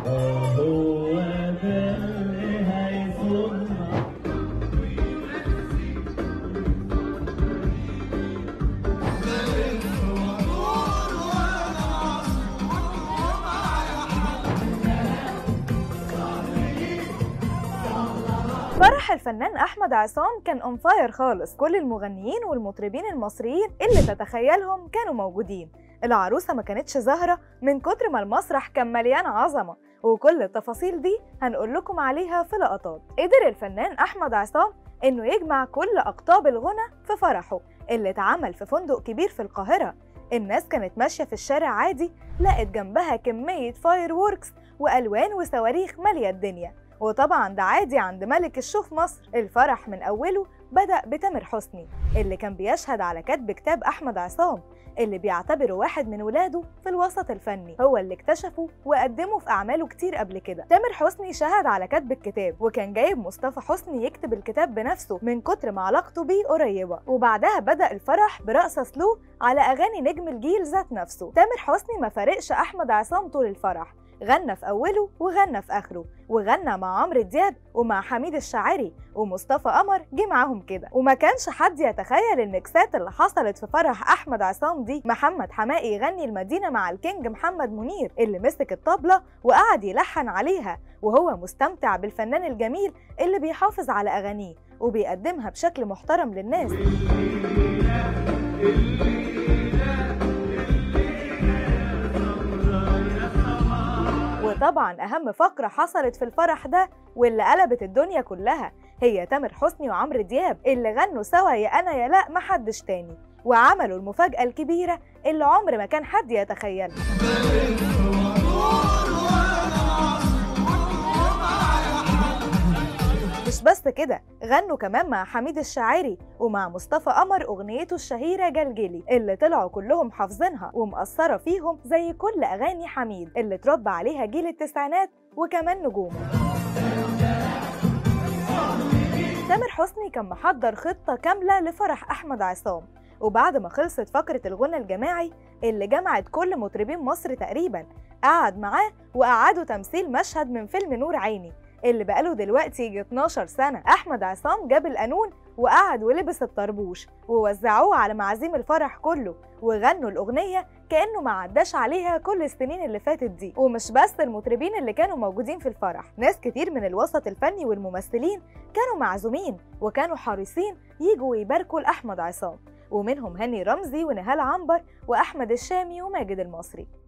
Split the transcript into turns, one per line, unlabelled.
هو ده اللي هيصوننا.
فرح الفنان أحمد عصام كان اون فاير خالص، كل المغنيين والمطربين المصريين اللي تتخيلهم كانوا موجودين. العروسة ما كانتش ظاهرة من كتر ما المسرح كان مليان عظمة، وكل التفاصيل دي هنقول لكم عليها في لقطات. قدر الفنان أحمد عصام إنه يجمع كل أقطاب الغنى في فرحه اللي اتعمل في فندق كبير في القاهرة. الناس كانت ماشية في الشارع عادي، لقت جنبها كمية فاير ووركس وألوان وصواريخ مالية الدنيا، وطبعا ده عادي عند ملك الشو في مصر. الفرح من أوله بدأ بتامر حسني اللي كان بيشهد على كتب كتاب أحمد عصام، اللي بيعتبره واحد من ولاده في الوسط الفني، هو اللي اكتشفه وقدمه في أعماله كتير قبل كده. تامر حسني شهد على كتب الكتاب، وكان جايب مصطفى حسني يكتب الكتاب بنفسه من كتر ما علاقته بيه قريبة. وبعدها بدأ الفرح برقصة سلو على أغاني نجم الجيل ذات نفسه. تامر حسني ما فارقش أحمد عصام طول الفرح، غنى في أوله وغنى في آخره، وغنى مع عمرو دياب ومع حميد الشاعري، ومصطفى قمر جه معاهم كده. وما كانش حد يتخيل الميكسات اللي حصلت في فرح أحمد عصام دي. محمد حماقي يغني المدينة مع الكينج محمد منير اللي مسك الطبلة وقعد يلحن عليها، وهو مستمتع بالفنان الجميل اللي بيحافظ على أغانيه وبيقدمها بشكل محترم للناس. وطبعا أهم فقرة حصلت في الفرح ده واللي قلبت الدنيا كلها هي تامر حسني وعمرو دياب اللي غنوا سوا يا أنا يا لا محدش تاني، وعملوا المفاجأة الكبيرة اللي عمر ما كان حد يتخيلها. مش بس كده، غنوا كمان مع حميد الشاعري ومع مصطفى قمر أغنيته الشهيرة جلجلي اللي طلعوا كلهم حافظينها ومأثرة فيهم زي كل أغاني حميد اللي اتربى عليها جيل التسعينات وكمان نجوم. تامر حسني كان محضر خطة كاملة لفرح أحمد عصام، وبعد ما خلصت فقرة الغنى الجماعي اللي جمعت كل مطربين مصر تقريبا، قعد معاه وقعدوا تمثيل مشهد من فيلم نور عيني اللي بقاله دلوقتي يجي 12 سنة. أحمد عصام جاب القانون وقعد ولبس الطربوش ووزعوه على معازيم الفرح كله، وغنوا الأغنية كأنه ما عداش عليها كل السنين اللي فاتت دي. ومش بس المطربين اللي كانوا موجودين في الفرح، ناس كتير من الوسط الفني والممثلين كانوا معزومين وكانوا حريصين يجوا ويباركوا لأحمد عصام، ومنهم هاني رمزي ونهال عنبر وأحمد الشامي وماجد المصري.